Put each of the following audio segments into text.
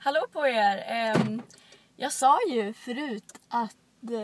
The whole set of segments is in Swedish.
Hallå på er! Jag sa ju förut att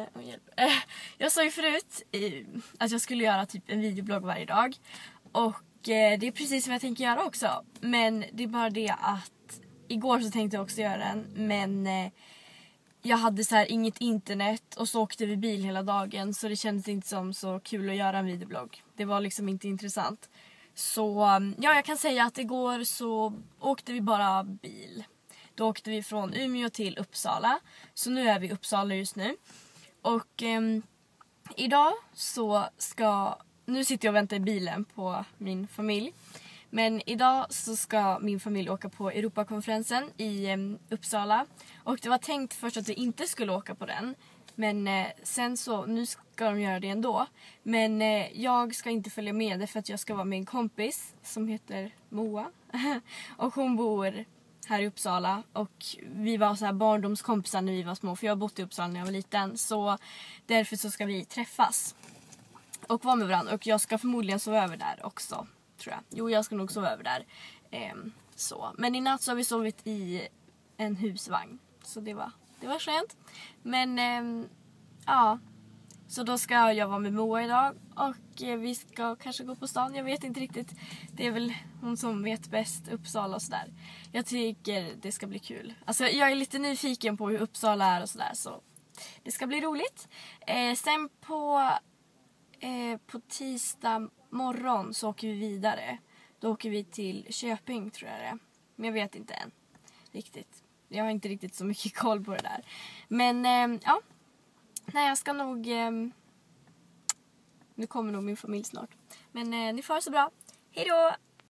att jag skulle göra typ en videoblogg varje dag. Och det är precis som jag tänker göra också. Men det är bara det att igår så tänkte jag också göra den. Men jag hade så här inget internet och så åkte vi bil hela dagen. Så det kändes inte som så kul att göra en videoblogg. Det var liksom inte intressant. Så ja, jag kan säga att igår så åkte vi bara bil. Då åkte vi från Umeå till Uppsala. Så nu är vi i Uppsala just nu. Och idag så nu sitter jag och väntar i bilen på min familj. Men idag så ska min familj åka på Europakonferensen i Uppsala. Och det var tänkt först att vi inte skulle åka på den. Men sen så, nu ska de göra det ändå. Men jag ska inte följa med det för att jag ska vara med en kompis som heter Moa. Och hon bor här i Uppsala. Och vi var så här barndomskompisar när vi var små. För jag har bott i Uppsala när jag var liten. Så därför så ska vi träffas. Och vara med varandra. Och jag ska förmodligen sova över där också, tror jag. Jo, jag ska nog sova över där. Så. Men i natt så har vi sovit i en husvagn. Så det var skönt. Men ja. Så då ska jag vara med Moa idag. Och vi ska kanske gå på stan. Jag vet inte riktigt. Det är väl hon som vet bäst Uppsala och sådär. Jag tycker det ska bli kul. Alltså jag är lite nyfiken på hur Uppsala är och sådär. Så det ska bli roligt. Sen på tisdag morgon så åker vi vidare. Då åker vi till Köping, tror jag det är. Men jag vet inte än riktigt. Jag har inte riktigt så mycket koll på det där. Men ja. Nej, jag ska nog nu kommer nog min familj snart. Men ni får det så bra. Hej då!